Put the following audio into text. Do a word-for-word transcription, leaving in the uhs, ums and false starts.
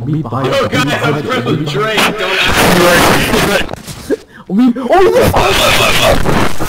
me behind. Yo, guys, I'm from Drake. Don't ask me. I mean, oh,